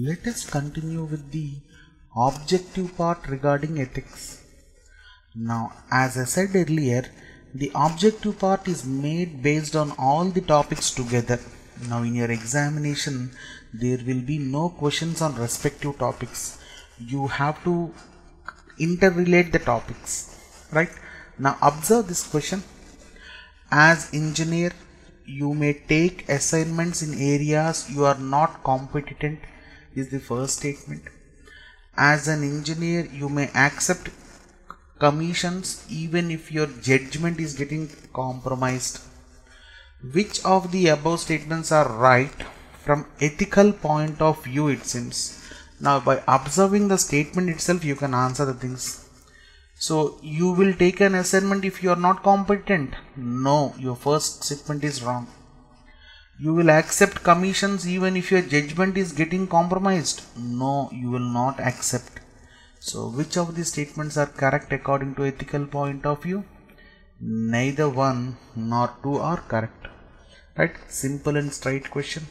Let us continue with the objective part regarding ethics. Now, as I said earlier, the objective part is made based on all the topics together. Now, in your examination, there will be no questions on respective topics. You have to interrelate the topics, right? Now, observe this question. As engineer, you may take assignments in areas you are not competent, is the first statement. As an engineer, you may accept commissions even if your judgment is getting compromised. Which of the above statements are right from ethical point of view, it seems? Now, by observing the statement itself, you can answer the things. So, you will take an assignment if you are not competent? No, your first statement is wrong. You will accept commissions even if your judgment is getting compromised? No, you will not accept. So, which of these statements are correct according to ethical point of view? Neither one nor two are correct. Right? Simple and straight question.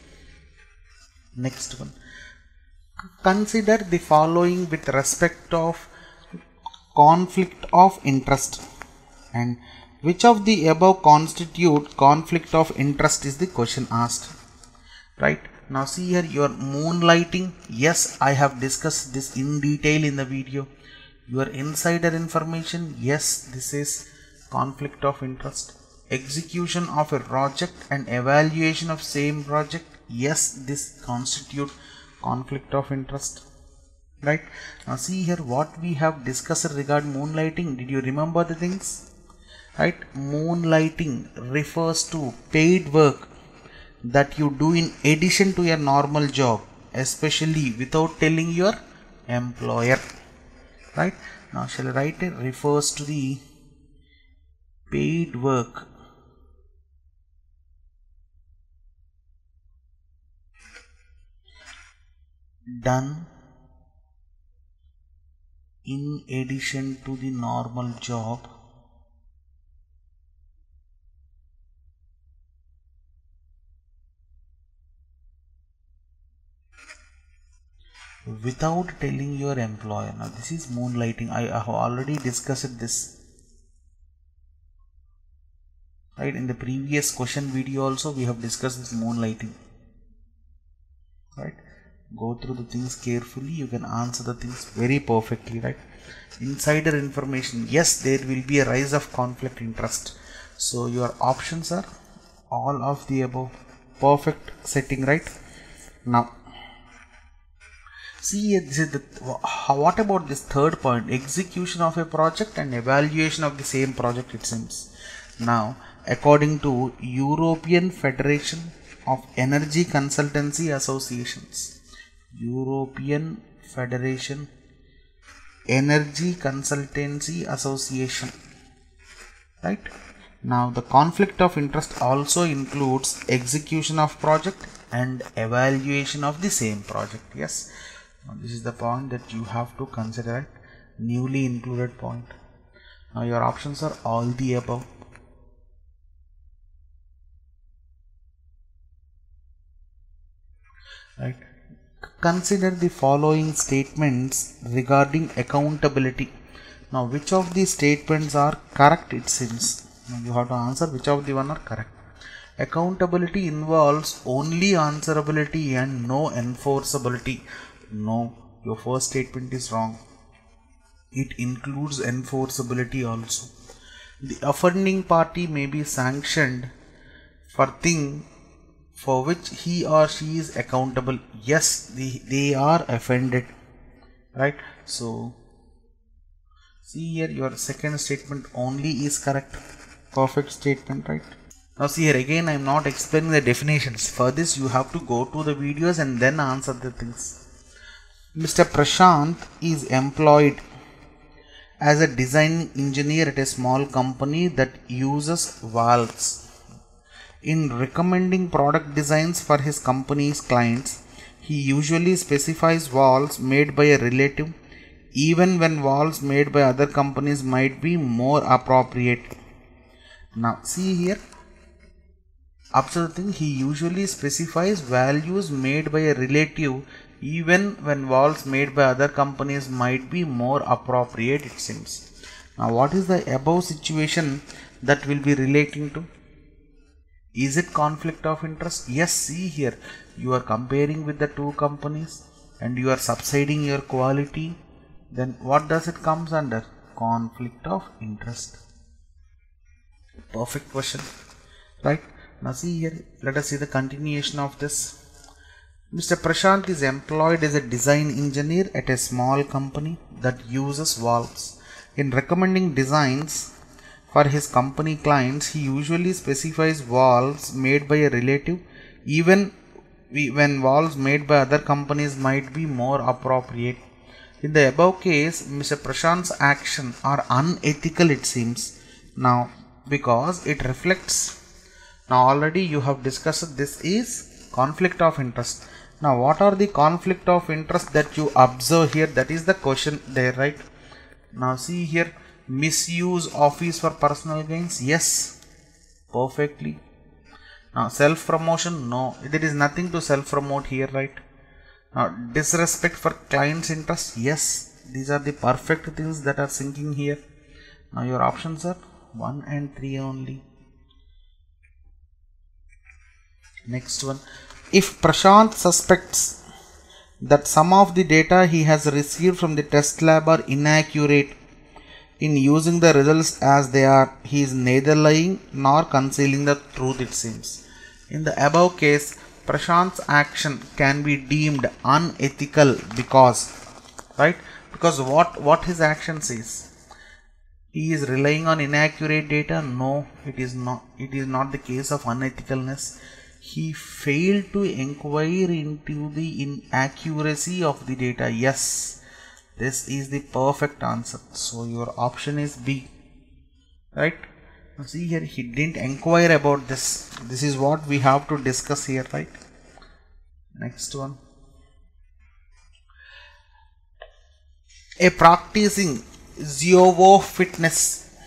Next one. Consider the following with respect of conflict of interest. And which of the above constitute conflict of interest is the question asked. Right? Now see here, your moonlighting. Yes, I have discussed this in detail in the video. Your insider information. Yes, this is conflict of interest. Execution of a project and evaluation of same project. Yes, this constitute conflict of interest. Right? Now see here what we have discussed regarding moonlighting. Did you remember the things? Right? Moonlighting refers to paid work that you do in addition to your normal job, especially without telling your employer. Right? Now shall I write it? Refers to the paid work done in addition to the normal job without telling your employer. Now this is moonlighting. I have already discussed this, right? In the previous question video also we have discussed this moonlighting, right? Go through the things carefully, you can answer the things very perfectly, right? Insider information. Yes, there will be a rise of conflict interest. So your options are all of the above. Perfect setting, right? Now see, this is the what about this third point? Execution of a project and evaluation of the same project, it seems. Now, according to European Federation of Energy Consultancy Associations, European Federation Energy Consultancy Association, right? Now, the conflict of interest also includes execution of project and evaluation of the same project. Yes. Now, this is the point that you have to consider, right? Newly included point. Now your options are all the above. Right? Consider the following statements regarding accountability. Now which of these statements are correct, it seems? Now you have to answer which of the one are correct. Accountability involves only answerability and no enforceability. No, your first statement is wrong. It includes enforceability also. The offending party may be sanctioned for thing for which he or she is accountable. Yes, they are offended, right? So see here, your second statement only is correct. Perfect statement, right? Now see here, again I am not explaining the definitions. For this you have to go to the videos and then answer the things. Mr. Prashant is employed as a design engineer at a small company that uses valves. In recommending product designs for his company's clients, he usually specifies valves made by a relative, even when valves made by other companies might be more appropriate. Now see here, Observe the thing, he usually specifies values made by a relative even when values made by other companies might be more appropriate, it seems. Now what is the above situation that will be relating to? Is it conflict of interest? Yes, see here, you are comparing with the two companies and you are subsiding your quality. Then what does it comes under? Conflict of interest. Perfect question, right? Now see here, let us see the continuation of this. Mr. Prashant is employed as a design engineer at a small company that uses valves. In recommending designs for his company clients, he usually specifies valves made by a relative even when valves made by other companies might be more appropriate. In the above case, Mr. Prashant's actions are unethical, it seems. Now, because it reflects, now already you have discussed this is conflict of interest. Now what are the conflict of interest that you observe here? That is the question there, right? Now see here, misuse office for personal gains. Yes, perfectly. Now self promotion, no, there is nothing to self promote here, right? Now disrespect for client's interest. Yes, these are the perfect things that are sinking here. Now your options are 1 and 3 only. Next one, if Prashant suspects that some of the data he has received from the test lab are inaccurate in using the results as they are, he is neither lying nor concealing the truth, it seems. In the above case, Prashant's action can be deemed unethical because, right? Because what his action says, he is relying on inaccurate data. No, it is not. It is not the case of unethicalness. He failed to inquire into the inaccuracy of the data. Yes, this is the perfect answer. So your option is B, right? Now see here, he didn't inquire about this. This is what we have to discuss here, right? Next one. A practicing zoophytness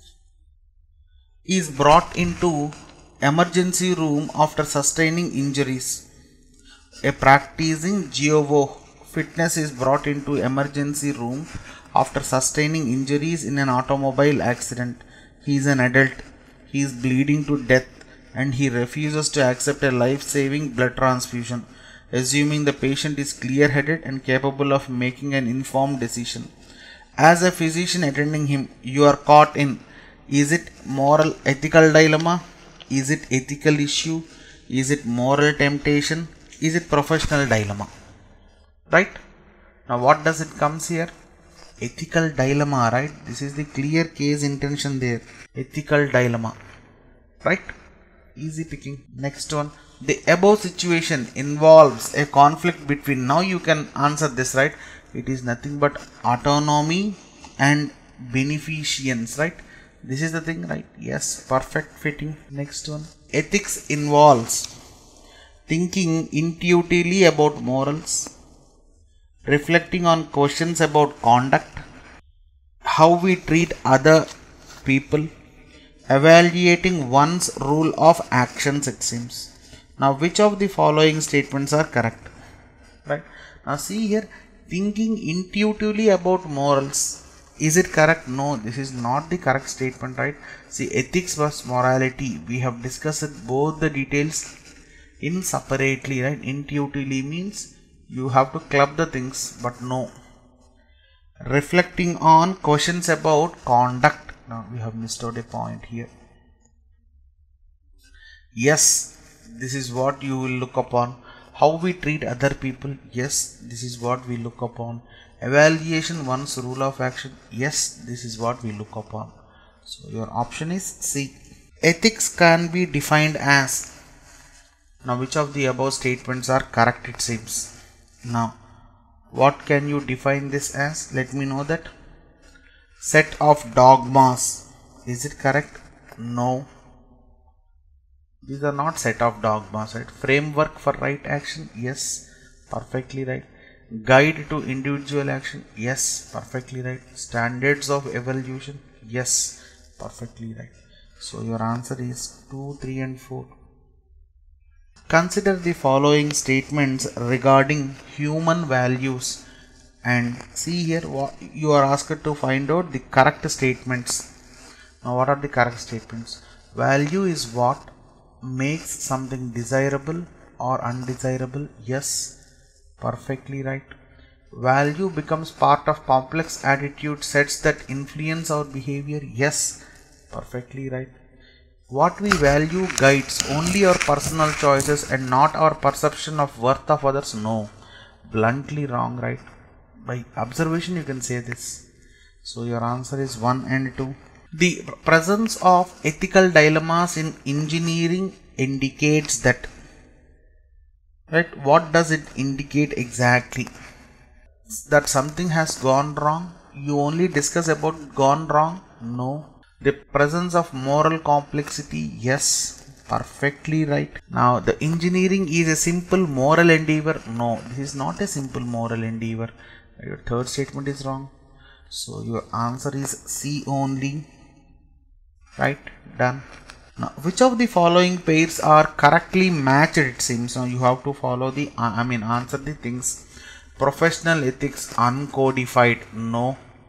is brought into emergency room after sustaining injuries. A practicing zoophytness is brought into emergency room after sustaining injuries in an automobile accident. He is an adult. He is bleeding to death and he refuses to accept a life-saving blood transfusion, assuming the patient is clear-headed and capable of making an informed decision. As a physician attending him, you are caught in, is it moral ethical dilemma? Is it ethical issue? Is it moral temptation? Is it professional dilemma? Right? Now what does it comes here? Ethical dilemma, right? This is the clear case intention there. Ethical dilemma. Right? Easy picking. Next one. The above situation involves a conflict between, now you can answer this, right? It is nothing but autonomy and beneficence, right? This is the thing, right? Yes, perfect fitting. Next one. Ethics involves thinking intuitively about morals, reflecting on questions about conduct, how we treat other people, evaluating one's rule of actions, it seems. Now, which of the following statements are correct? Right? Now, see here, thinking intuitively about morals. Is it correct? No, this is not the correct statement, right? See, ethics versus morality. We have discussed both the details in separately, right? Intuitively means you have to club the things, but no. Reflecting on questions about conduct. Now, we have missed out a point here. Yes, this is what you will look upon. How we treat other people. Yes, this is what we look upon. Evaluation one's rule of action. Yes, this is what we look upon. So your option is C. Ethics can be defined as. Now which of the above statements are correct, it seems. Now what can you define this as? Let me know that. Set of dogmas. Is it correct? No. These are not set of dogmas, right? Framework for right action. Yes, perfectly right. Guide to individual action. Yes, perfectly right. Standards of evaluation. Yes, perfectly right. So your answer is 2, 3 and 4. Consider the following statements regarding human values and see here what you are asked to find out the correct statements. Now what are the correct statements? Value is what makes something desirable or undesirable. Yes, perfectly right. Value becomes part of complex attitude sets that influence our behavior. Yes, perfectly right. What we value guides only our personal choices and not our perception of worth of others. No, bluntly wrong, right? By observation you can say this. So your answer is 1 and 2. The presence of ethical dilemmas in engineering indicates that, right? What does it indicate exactly? That something has gone wrong. You only discuss about gone wrong? No. The presence of moral complexity. Yes, perfectly right. Now the engineering is a simple moral endeavor. No, this is not a simple moral endeavor. Your third statement is wrong. So your answer is C only. Right, done. Now which of the following pairs are correctly matched? It seems. Now you have to follow the answer the things. Professional ethics uncodified. No,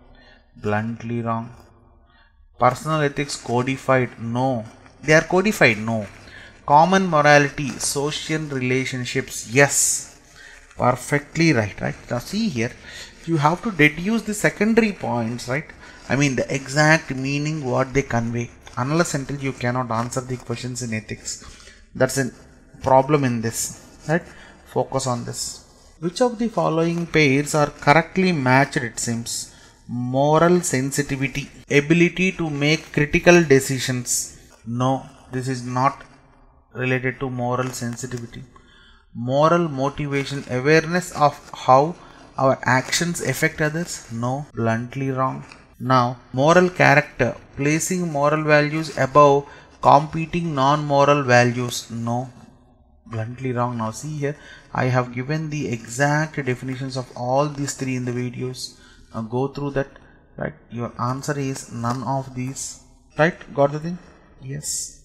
bluntly wrong. Personal ethics codified. No, they are codified. No. Common morality, social relationships. Yes, perfectly right. Now see here, you have to deduce the secondary points, right? The exact meaning what they convey. Unless until you cannot answer the questions in ethics, that's a problem in this, right? Focus on this. Which of the following pairs are correctly matched? It seems. Moral sensitivity, ability to make critical decisions. No, this is not related to moral sensitivity. Moral motivation, awareness of how our actions affect others. No, bluntly wrong. Now moral character, placing moral values above competing non-moral values. No, bluntly wrong. Now see here, I have given the exact definitions of all these three in the videos. Now go through that, right? Your answer is none of these, right? Got the thing? Yes.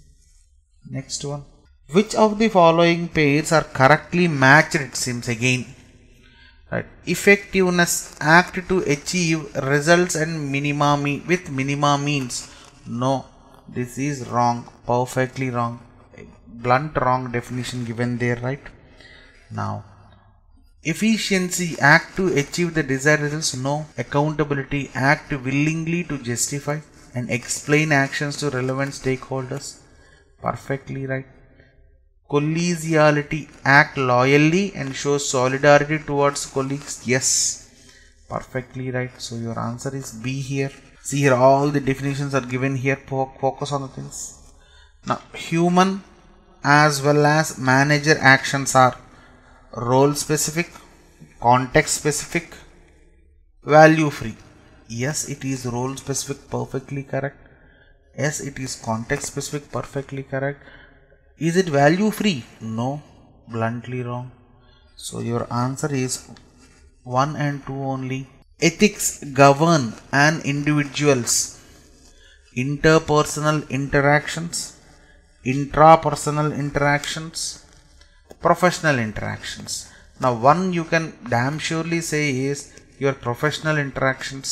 Next one. Which of the following pairs are correctly matched? It seems again, right? Effectiveness, act to achieve results and minima with minima means. No, this is wrong, perfectly wrong, blunt wrong definition given there, right? Now efficiency, act to achieve the desired results. No. Accountability, act willingly to justify and explain actions to relevant stakeholders. Perfectly right. Collegiality, act loyally and show solidarity towards colleagues. Yes, perfectly right. So your answer is B here. See here, all the definitions are given here. Focus on the things. Now human as well as manager actions are role specific, context specific, value free. Yes, it is role specific, perfectly correct. Yes, it is context specific, perfectly correct. Is it value free? No, bluntly wrong. So your answer is 1 and 2 only. Ethics govern an individual's interpersonal interactions, intrapersonal interactions, professional interactions. Now one you can damn surely say is your professional interactions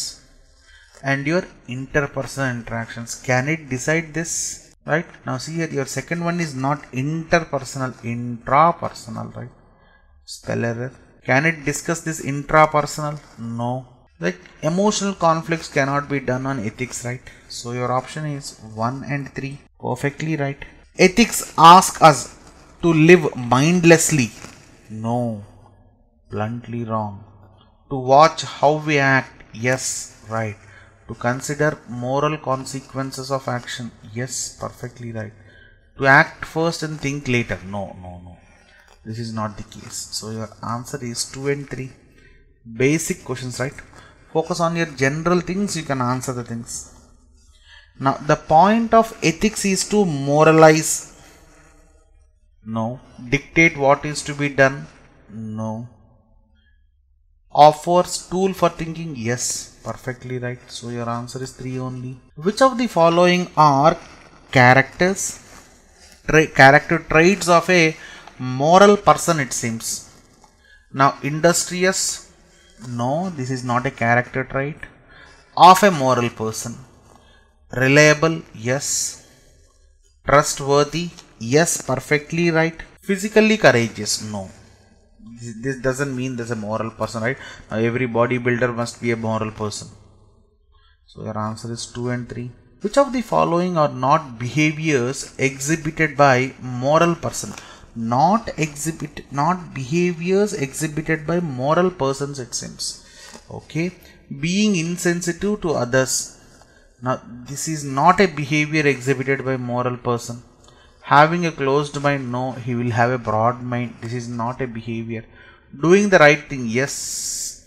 and your interpersonal interactions. Can it decide this? Right? Now see here, your second one is not interpersonal, intrapersonal, right? Spell error. Can it discuss this intrapersonal? No. Like emotional conflicts cannot be done on ethics, right? So your option is 1 and 3. Perfectly right. Ethics ask us to live mindlessly. No, bluntly wrong. To watch how we act. Yes, right. To consider moral consequences of action. Yes, perfectly right. To act first and think later. No. This is not the case. So your answer is 2 and 3. Basic questions, right? Focus on your general things, you can answer the things. Now the point of ethics is to moralize. No. Dictate what is to be done. No. Offers tool for thinking. Yes, perfectly right. So your answer is 3 only. Which of the following are character traits of a moral person, it seems. Now industrious, no, this is not a character trait of a moral person. Reliable, yes. Trustworthy, yes, perfectly right. Physically courageous, no. This doesn't mean there's a moral person, right? Now every bodybuilder must be a moral person. So your answer is 2 and 3. Which of the following are not behaviors exhibited by moral person? Not behaviors exhibited by moral persons, it seems. Okay. Being insensitive to others. Now this is not a behavior exhibited by moral person. Having a closed mind, no, he will have a broad mind. This is not a behavior. Doing the right thing, yes.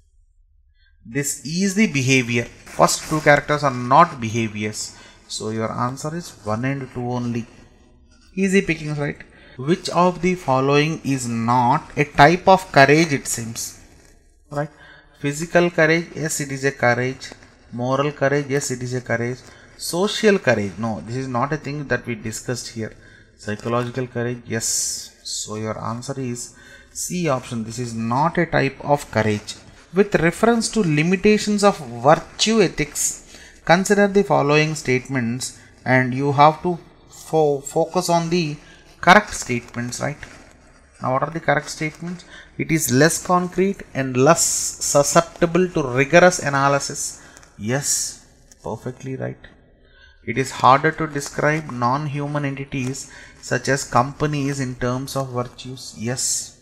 This is the behavior. First two characters are not behaviors. So your answer is 1 and 2 only. Easy pickings, right? Which of the following is not a type of courage, it seems? Right? Physical courage, yes, it is a courage. Moral courage, yes, it is a courage. Social courage, no, this is not a thing that we discussed here. Psychological courage, yes. So your answer is C option. This is not a type of courage. With reference to limitations of virtue ethics, consider the following statements and you have to focus on the correct statements, right? Now what are the correct statements? It is less concrete and less susceptible to rigorous analysis. Yes, perfectly right. It is harder to describe non-human entities such as companies in terms of virtues. Yes.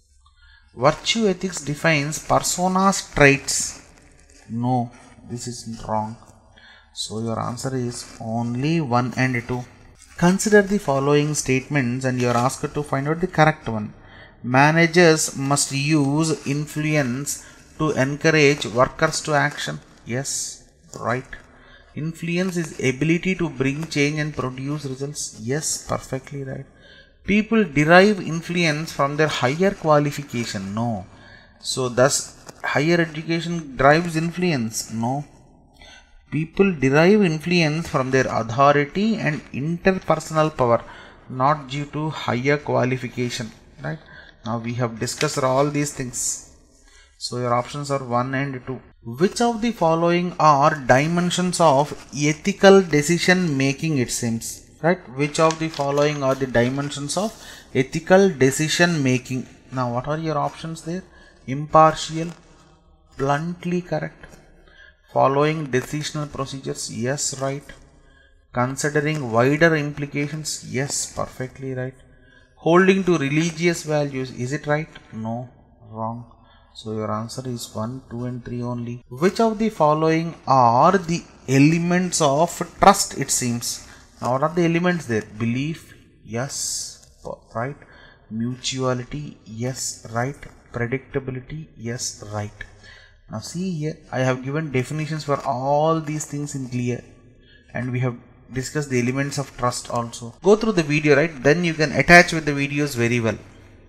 Virtue ethics defines personas traits. No, this is wrong. So your answer is only 1 and 2. Consider the following statements and you are asked to find out the correct one. Managers must use influence to encourage workers to action. Yes, right. Influence is ability to bring change and produce results. Yes, perfectly right. People derive influence from their higher qualification. No. So thus higher education drives influence. No. People derive influence from their authority and interpersonal power, not due to higher qualification. Right. Now we have discussed all these things. So your options are 1 and 2. Which of the following are dimensions of ethical decision making, it seems? Right? Which of the following are the dimensions of ethical decision making? Now what are your options there? Impartial, bluntly correct. Following decisional procedures, yes, right. Considering wider implications, yes, perfectly right. Holding to religious values, is it right? No, wrong. So your answer is 1, 2 and 3 only. Which of the following are the elements of trust, it seems? Now what are the elements there? Belief, yes, right. Mutuality, yes, right. Predictability, yes, right. Now see here, I have given definitions for all these things in clear and we have discussed the elements of trust also. Go through the video, right? Then you can attach with the videos very well.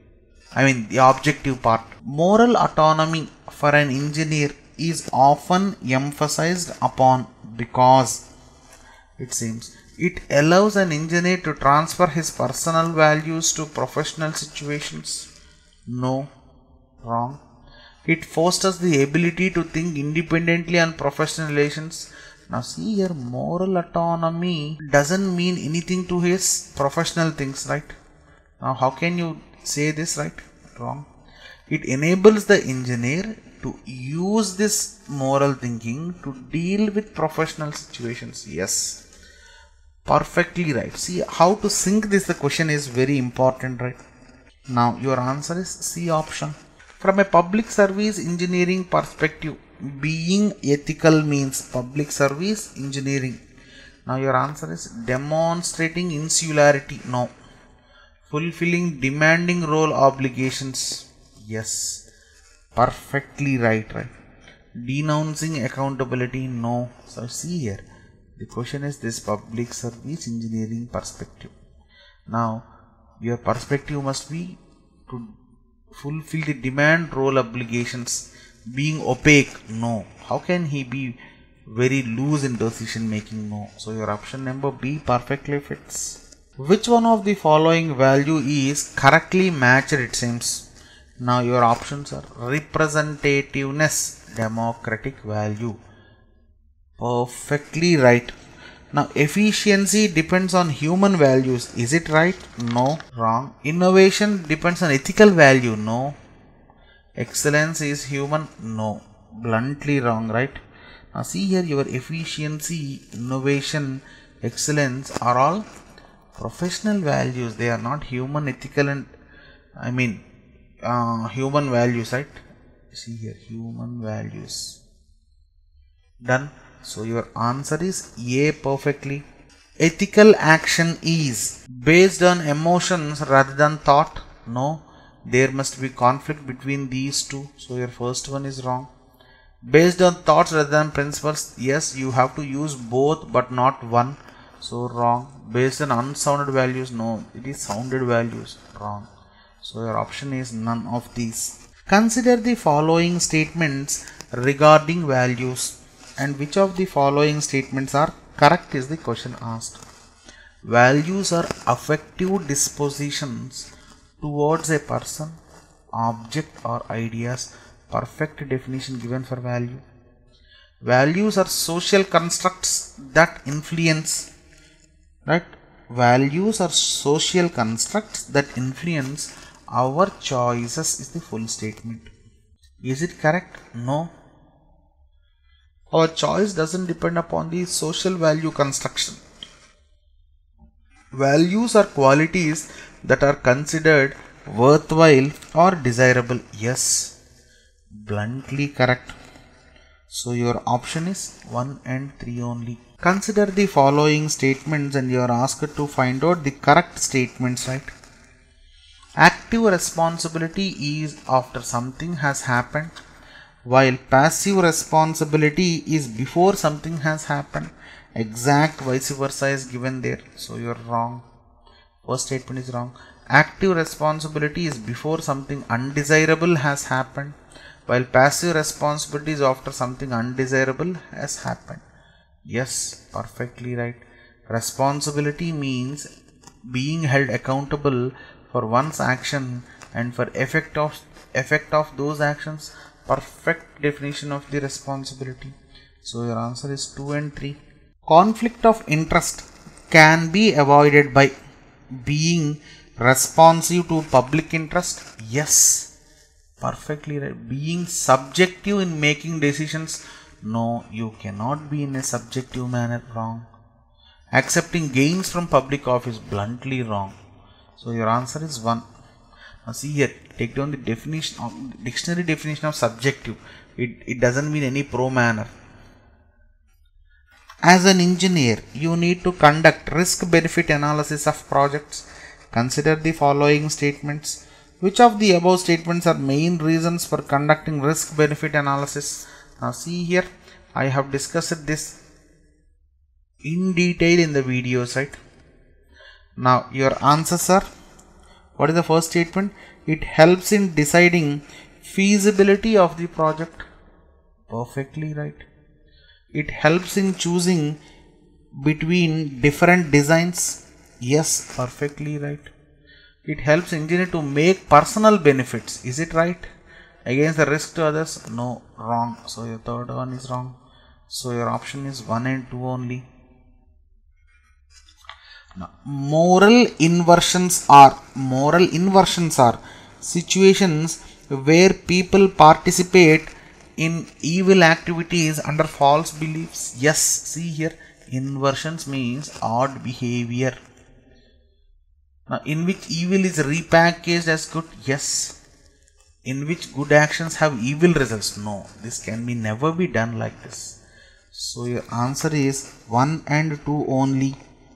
I mean the objective part. Moral autonomy for an engineer is often emphasized upon because it seems it allows an engineer to transfer his personal values to professional situations. No, wrong. It fosters the ability to think independently on professional relations. Now see here, moral autonomy doesn't mean anything to his professional things, right? Now how can you say this, right? Wrong. It enables the engineer to use this moral thinking to deal with professional situations. Yes, perfectly right. See how to sync this, the question is very important, right? Now your answer is C option. From a public service engineering perspective, being ethical means public service engineering. Now your answer is demonstrating insularity. No. Fulfilling demanding role obligations. Yes. Perfectly right. Denouncing accountability. No. So see here. The question is this public service engineering perspective. Now your perspective must be to fulfill the demand role obligations. Being opaque. No. How can he be very loose in decision making? No. So your option number B perfectly fits. Which one of the following value is correctly matched, it seems? Now your options are representativeness, democratic value. Perfectly right. Now efficiency depends on human values. Is it right? No. Wrong. Innovation depends on ethical value. No. Excellence is human. No. Bluntly wrong, right? Now see here, your efficiency, innovation, excellence are all professional values. They are not human, ethical, and human values, right? See here, human values. Done. So your answer is A perfectly. Ethical action is based on emotions rather than thought. No. There must be conflict between these two. So your first one is wrong. Based on thoughts rather than principles. Yes, you have to use both but not one. So wrong. Based on unsounded values. No, it is sounded values. Wrong. So your option is none of these. Consider the following statements regarding values, and which of the following statements are correct is the question asked. Values are affective dispositions towards a person, object or ideas. Perfect definition given for value. Values are social constructs that influence, right? Values are social constructs that influence our choices is the full statement. Is it correct? No. Our choice doesn't depend upon the social value construction. Values are qualities that are considered worthwhile or desirable. Yes. Bluntly correct. So your option is 1 and 3 only. Consider the following statements and you are asked to find out the correct statements, right? Active responsibility is after something has happened, while passive responsibility is before something has happened. Exact vice versa is given there. So you are wrong. First statement is wrong. Active responsibility is before something undesirable has happened, while passive responsibility is after something undesirable has happened. Yes, perfectly right. Responsibility means being held accountable for one's action and for effect of those actions. Perfect definition of the responsibility. So your answer is 2 and 3. Conflict of interest can be avoided by being responsive to public interest. Yes. Perfectly right. Being subjective in making decisions. No, you cannot be in a subjective manner. Wrong. Accepting gains from public office. Bluntly wrong. So your answer is 1. Now see here, take down the definition of dictionary definition of subjective. It doesn't mean any pro manner. As an engineer, you need to conduct risk-benefit analysis of projects. Consider the following statements. Which of the above statements are main reasons for conducting risk-benefit analysis? Now see here, I have discussed this in detail in the videos, right? Now your answers are, what is the first statement? It helps in deciding feasibility of the project. Perfectly right. It helps in choosing between different designs. Yes, perfectly right. It helps engineer to make personal benefits. Is it right? Against the risk to others? No, wrong. So your third one is wrong. So your option is 1 and 2 only. Now, moral inversions are situations where people participate in evil activities under false beliefs. Yes, see here, inversions means odd behavior. Now, in which evil is repackaged as good. Yes. In which good actions have evil results. No, this can be never be done like this. So your answer is 1 and 2 only.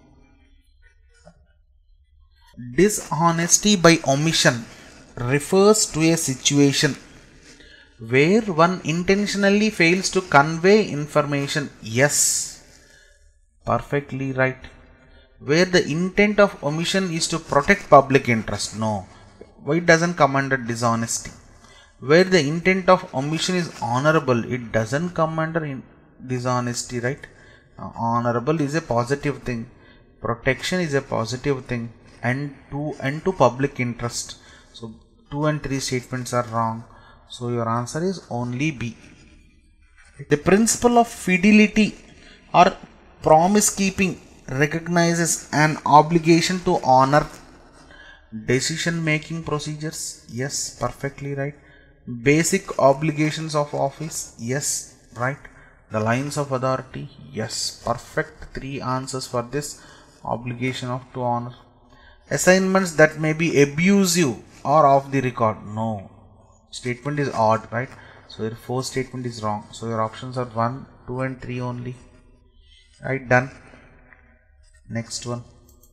Dishonesty by omission refers to a situation where one intentionally fails to convey information. Yes, perfectly right. Where the intent of omission is to protect public interest. No, why it doesn't come under dishonesty? Where the intent of omission is honorable, it doesn't come under dishonesty, right? Honorable is a positive thing. Protection is a positive thing and to public interest. So 2 and 3 statements are wrong. So your answer is only B. The principle of fidelity or promise keeping recognizes an obligation to honor decision making procedures. Yes, perfectly right. Basic obligations of office. Yes, right. The lines of authority. Yes, perfect. 3 answers for this. Obligation of to honor. Assignments that may be abusive or off the record. No. Statement is odd, right? So your 4th statement is wrong. So your options are 1, 2 and 3 only. Right, done. Next one.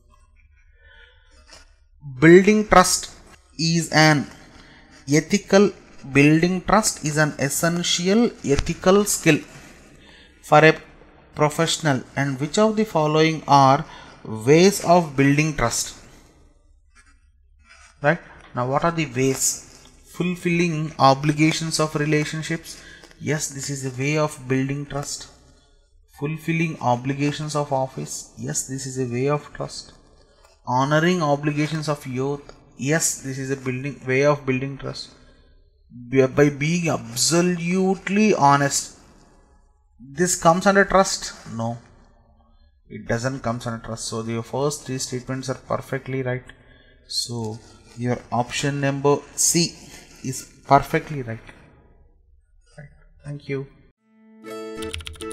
Building trust is an essential ethical skill for a professional, and which of the following are ways of building trust? Right, now what are the ways? Fulfilling obligations of relationships. Yes, this is a way of building trust. Fulfilling obligations of office. Yes, this is a way of trust. Honoring obligations of youth. Yes, this is a way of building trust. By being absolutely honest. This comes under trust? No, it doesn't come under trust. So your first 3 statements are perfectly right. So your option number C is perfectly right. Thank you.